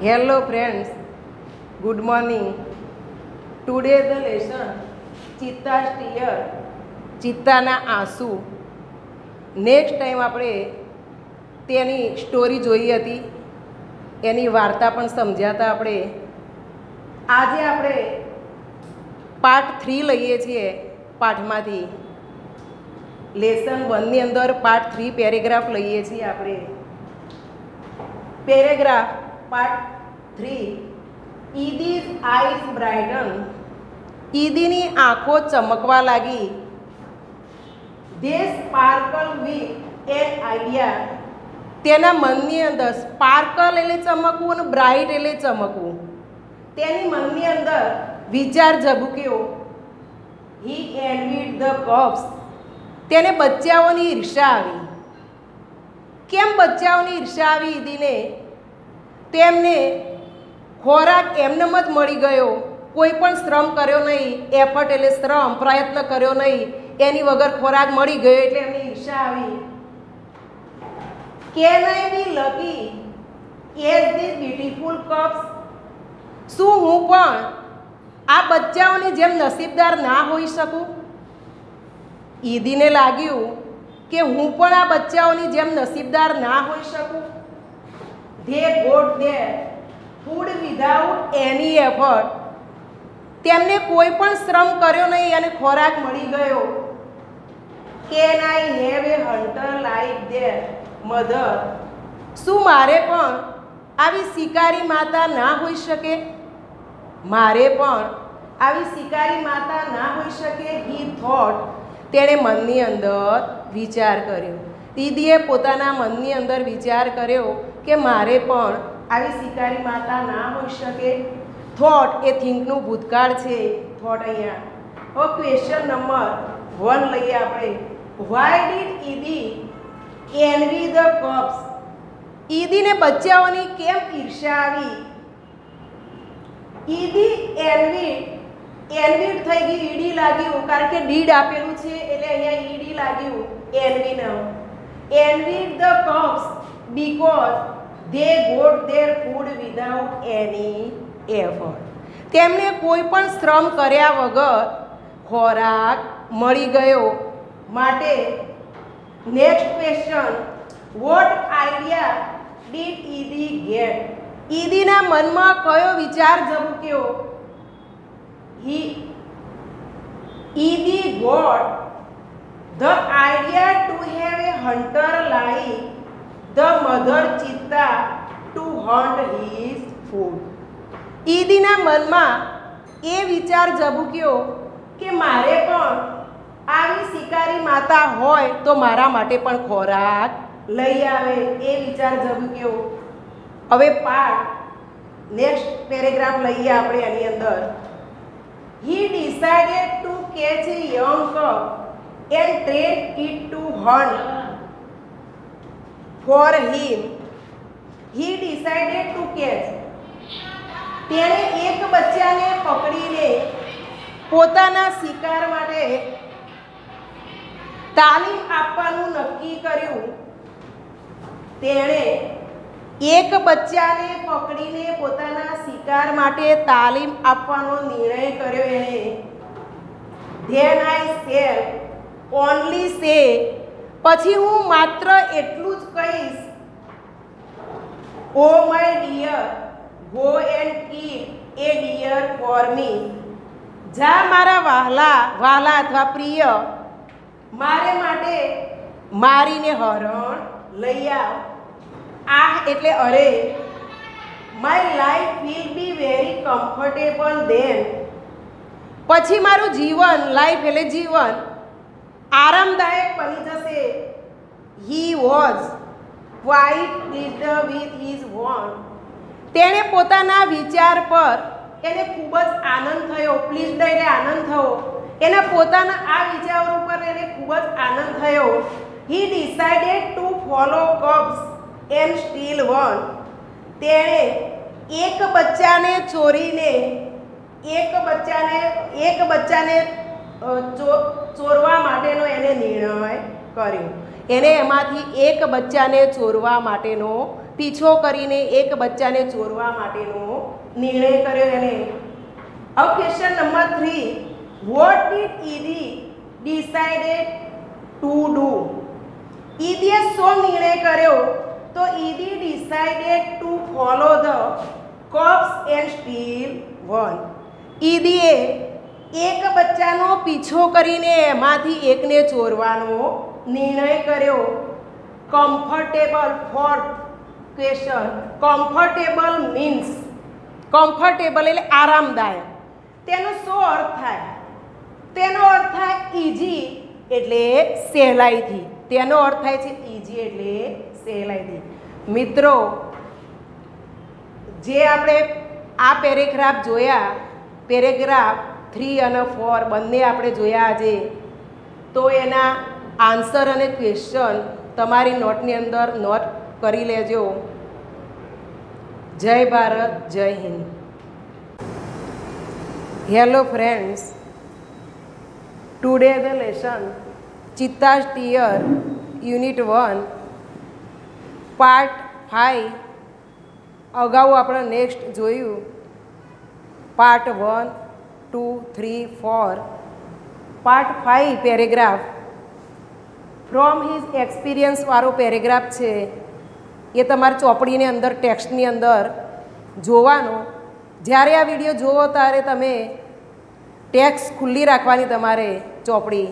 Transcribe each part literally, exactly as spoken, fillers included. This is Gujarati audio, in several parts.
Hello friends, good morning. Today the lesson ચિત્તા's tear, ચિત્તાના આંસુ. નેક્સ્ટ ટાઈમ આપણે તેની સ્ટોરી જોઈ હતી, એની વાર્તા પણ સમજ્યા હતા આપણે. આજે આપણે પાર્ટ થ્રી લઈએ છીએ પાઠમાંથી. લેસન વનની અંદર પાર્ટ થ્રી પેરેગ્રાફ લઈએ છીએ આપણે. Paragraph part three. Idi's eyes brighten. ઈદીની આંખો ચમકવા લાગી. They sparkle with an idea. તેના મનની અંદર સ્પાર્કલ એટલે ચમકવું અને બ્રાઇટ એટલે ચમકવું. તેની મનની અંદર વિચાર ઝબૂક્યો. હી એનવીડ ધ કપ્સ. તેને બચ્ચાઓની ઈર્ષા આવી. કેમ બચ્ચાઓની ઈર્ષા આવી ઈદીને? તેમને ખોરાક એમનેમ જ મળી ગયો, કોઈ પણ શ્રમ કર્યો નહીં. એફર્ટ એટલે શ્રમ, પ્રયત્ન કર્યો નહીં, એની વગર ખોરાક મળી ગયો એટલે એમની ઈર્ષા આવી. Can I be lucky as this beautiful cups. શું હું પણ આ બચ્ચાઓની જેમ નસીબદાર ના હોઈ શકું? ઈદીને લાગ્યું કે હું પણ આ બચ્ચાઓની જેમ નસીબદાર ના હોઈ શકું. They got their food without any effort. તેમને કોઈ પણ શ્રમ કર્યો નહીં અને ખોરાક મળી ગયો. Can I have a hunter like their mother. શું મારે પણ આવી શિકારી માતા ના હોઈ શકે? મારે પણ આવી શિકારી માતા ના હોઈ શકે. He thought. તેણે મનની અંદર વિચાર કર્યો. દીદીએ પોતાના મનની અંદર વિચાર કર્યો કે મારે પણ આવી શિકારી માતા ના હોઈ શકે. થોટ એ થિંકનું ભૂતકાળ છે. થોટ અહીંયા. હવે ક્વેશ્ચન નંબર વન લઈએ આપણે. Why did Idi envy the cups. ઈદીને બચ્ચાઓની કેમ ઈર્ષા આવી? ઈદી એનવી એનવીડ થઈ ગઈ, ઈડી લાગ્યું, કારણ કે ડીડ આપેલું છે એટલે અહીંયા ઈડી લાગ્યું. એનવી નામ. Envied the cups because they got their food without any effort. તેમને કોઈ પણ શ્રમ કર્યા વગર ખોરાક મળી ગયો. માટે next question. What idea did Idi get. ઈદીના મનમાં કયો વિચાર ઝબૂક્યો? He Idi got the idea to have a hunter like the mother cheetah to hunt his food. ઈદીના મનમાં એ વિચાર ઝબૂક્યો કે મારે પણ આવી શિકારી માતા હોય તો મારા માટે પણ ખોરાક લઈ આવે. એ વિચાર ઝબૂક્યો. હવે પાર્ટ નેક્સ્ટ પેરેગ્રાફ લઈએ આપણે એની અંદર. He decided to catch a young cup and train it to hunt for him. He decided to catch. તેણે એક બચ્ચાને પકડીને પોતાના શિકાર માટે તાલીમ આપવાનું નક્કી કર્યું. તેણે એક બચ્ચાને પકડીને પોતાના શિકાર માટે તાલીમ આપવાનો નિર્ણય કર્યો. એણે ધેન આઈ શેલ ઓનલી સે. પછી હું માત્ર એટલું જ કહીશ. Oh my dear go and keep a deer for me. જા મારા વહાલા, વહાલા અથવા પ્રિય, મારે માટે મારીને હરણ લઈ આવ. આ એટલે અરે. My life will be very comfortable then. પછી મારું જીવન, લાઈફ એટલે જીવન, આરામદાયક બની જશે. He was quite pleased with his want. તેણે પોતાના વિચાર પર એને ખૂબ જ આનંદ થયો. પ્લીઝડ એટલે આનંદ થયો. એના પોતાના આ વિચાર ઉપર એને ખૂબ જ આનંદ થયો. He decided to follow cups and steal one. તેણે એક બચ્ચાને ચોરીને એક બચ્ચાને એક બચ્ચાને ચોરવા માટેનો એને નિર્ણય કર્યો. એને એમાંથી એક બચ્ચાને ચોરવા માટેનો પીછો કરીને એક બચ્ચાને ચોરવા માટેનો નિર્ણય કર્યો એને. હવે question number three, what did Idi decided to do? ઈદીએ શું નિર્ણય કર્યો? તો Idi decided to follow the cups and steal one. ઈદીએ એક બચ્ચાનો પીછો કરીને એમાંથી એકને ચોરવાનો નિર્ણય કર્યો. Comfortable, fourth question, comfortable means, comfortable એટલે આરામદાયક, તેનો શું અર્થ થાય? તેનો અર્થ થાય ઇઝી એટલે સહેલાઈથી. તેનો અર્થ થાય છે ઇઝી એટલે સહેલાઈથી. મિત્રો, જે આપણે આ પેરેગ્રાફ જોયા, પેરેગ્રાફ થ્રી અને ફોર બંને આપણે જોયા આજે, તો એના આન્સર અને ક્વેશ્ચન તમારી નોટની અંદર નોટ કરી લેજો. જય ભારત, જય Hind. Hello friends, today the lesson cheetah's tear unit one part five. અગાઉ આપણે નેક્સ્ટ જોયું part one two three four. Part five paragraph from his experience વાળો પેરેગ્રાફ છે. એ તમારી ચોપડીની અંદર ટેક્સ્ટની અંદર જોવાનો. જ્યારે આ વિડીયો જુઓ ત્યારે તમે ટેક્સ્ટ ખુલ્લી રાખવાની તમારે ચોપડી.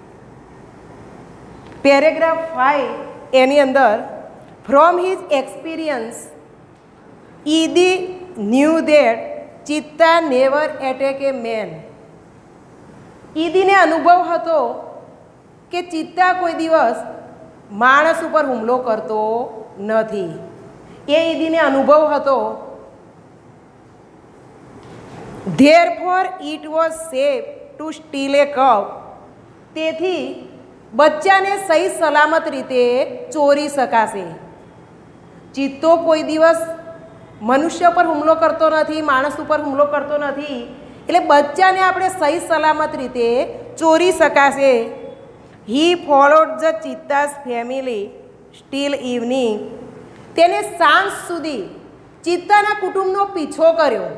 પેરેગ્રાફ ફાઈવ એની અંદર from his experience Idi knew that cheetah never attack a man. ઈદીને અનુભવ હતો કે ચિત્તા કોઈ દિવસ માણસ ઉપર હુમલો કરતો નથી. એ ઈદીને અનુભવ હતો. Therefore it was safe to steal a cup. તેથી બચ્ચાને સહી સલામત રીતે ચોરી શકાશે. ચિત્તો કોઈ દિવસ મનુષ્ય પર હુમલો કરતો નથી, માણસ ઉપર હુમલો કરતો નથી, એટલે બચ્ચાને આપણે સહી સલામત રીતે ચોરી શકાશે. He followed the cheetah's family still evening. તેને સાંજ સુધી ચિત્તાના કુટુંબનો પીછો કર્યો.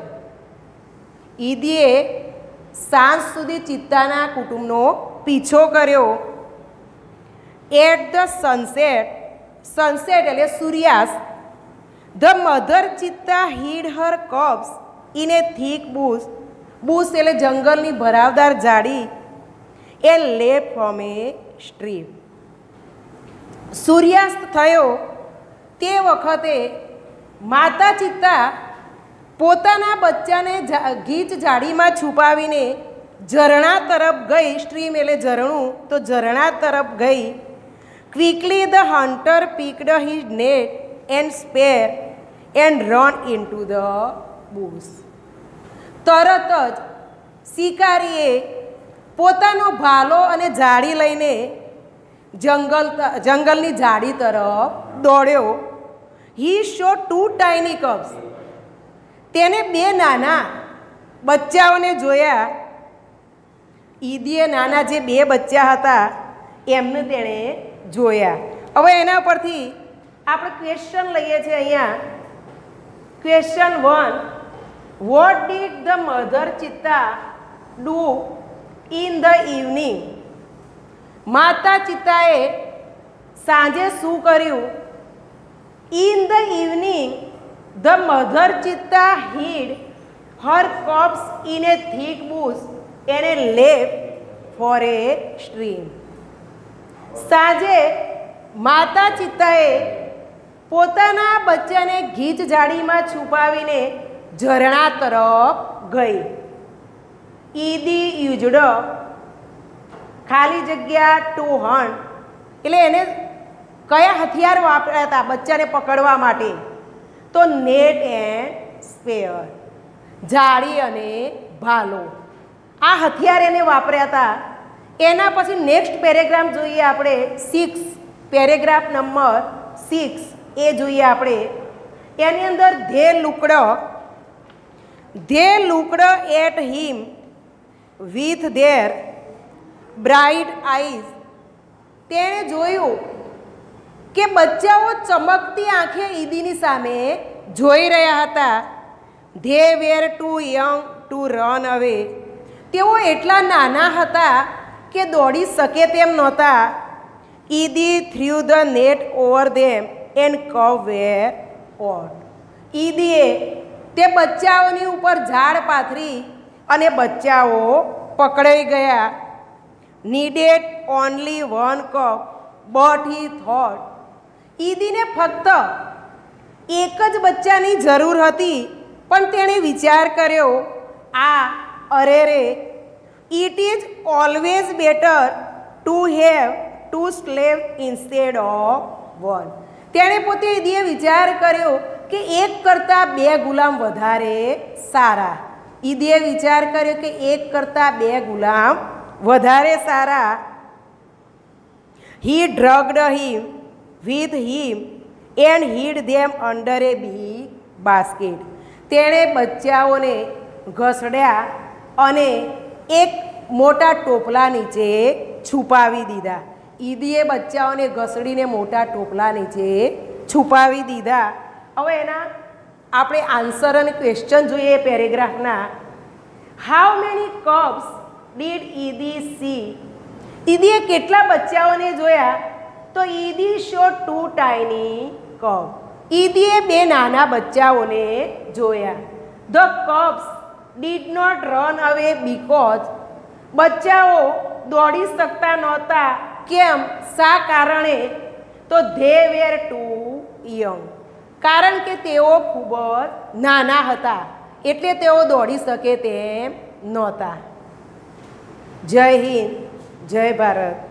ઈદીએ સાંજ સુધી ચિત્તાના કુટુંબનો પીછો કર્યો. એટ ધ સનસેટ, સનસેટ એટલે સૂર્યાસ્ત, the mother cheetah hid her cubs in a thick bush. Bush એટલે જંગલની ભરાવદાર ઝાડી. એ લે ફ્રોમ એ સ્ટ્રીમ. સૂર્યાસ્ત થયો તે વખતે માતા ચિત્તા પોતાના બચ્ચાને ગીચ ઝાડીમાં છુપાવીને ઝરણા તરફ ગઈ. સ્ટ્રીમ એટલે ઝરણું, તો ઝરણા તરફ ગઈ. Quickly the hunter picked his net and spear and run into the bush. તરત જ શિકારીએ પોતાનો ભાલો અને જાળી લઈને જંગલ જંગલની ઝાડી તરફ દોડ્યો. He saw two tiny cups. તેને બે નાના બચ્ચાઓને જોયા. ઈદીએ નાના જે બે બચ્ચા હતા એમને તેણે જોયા. હવે એના પરથી આપણે ક્વેશ્ચન લઈએ છીએ અહીંયા. Question one, what did the mother cheetah do in the evening? માતા ચિત્તાએ સાંજે શું કર્યું? In the evening the mother cheetah hid her cups in a thick bush and left for a stream. સાંજે માતા ચિત્તાએ પોતાના બચ્ચાને ગીચ ઝાડીમાં છુપાવીને ઝરણા તરફ ગઈ. ઈદી યુઝડ ખાલી જગ્યા ટુ હન્ટ એટલે એને કયા હથિયાર વાપર્યા હતા બચ્ચાને પકડવા માટે? તો નેટ એન્ડ સ્પેર, જાળી અને ભાલો. આ હથિયાર એને વાપર્યા હતા. એના પછી નેક્સ્ટ પેરેગ્રાફ જોઈએ આપણે, સિક્સ, પેરેગ્રાફ નંબર સિક્સ એ જોઈએ આપણે. એની અંદર they looked they looked at him with their bright eyes. તેણે જોયું કે બચ્ચાઓ ચમકતી આંખે ઈદીની સામે જોઈ રહ્યા હતા. They were too young to run away. તેઓ એટલા નાના હતા કે દોડી શકે તેમ નહોતા. Idi threw the net over them and cub were ઓટ. ઈદીએ તે બચ્ચાઓની ઉપર ઝાડ પાથરી અને બચ્ચાઓ પકડાઈ ગયા. Needed only one cup but he thought. ઈદીને ફક્ત એક જ બચ્ચાની જરૂર હતી, પણ તેણે વિચાર કર્યો, આ અરે રે, it is always better to have two slave instead of one. તેણે પોતે ઈદીએ વિચાર કર્યો કે એક કરતાં બે ગુલામ વધારે સારા. ઈદીએ વિચાર કર્યો કે એક કરતાં બે ગુલામ વધારે સારા. He dragged him with him and hid them under a big basket. તેણે બચ્ચાઓને ઘસડ્યા અને એક મોટા ટોપલા નીચે છુપાવી દીધા. ઈદીએ બચ્ચાઓને ઘસડીને મોટા ટોપલા નીચે છુપાવી દીધા. હવે એના આપણે આન્સર અને ક્વેશ્ચન જોઈએ પેરેગ્રાફના. How many cups did Idi see. ઈદીએ કેટલા બચ્ચાઓને જોયા? તો Idi saw two tiny cup. ઈદીએ બે નાના બચ્ચાઓને જોયા. The cups did not run away because. બચ્ચાઓ દોડી શકતા નહોતા. કેમ? શા કારણે? તો ધે વેર ટુ યંગ. કારણ કે તેઓ ખૂબ જ નાના હતા, એટલે તેઓ દોડી શકે તેમ નહોતા. જય હિન્દ, જય ભારત.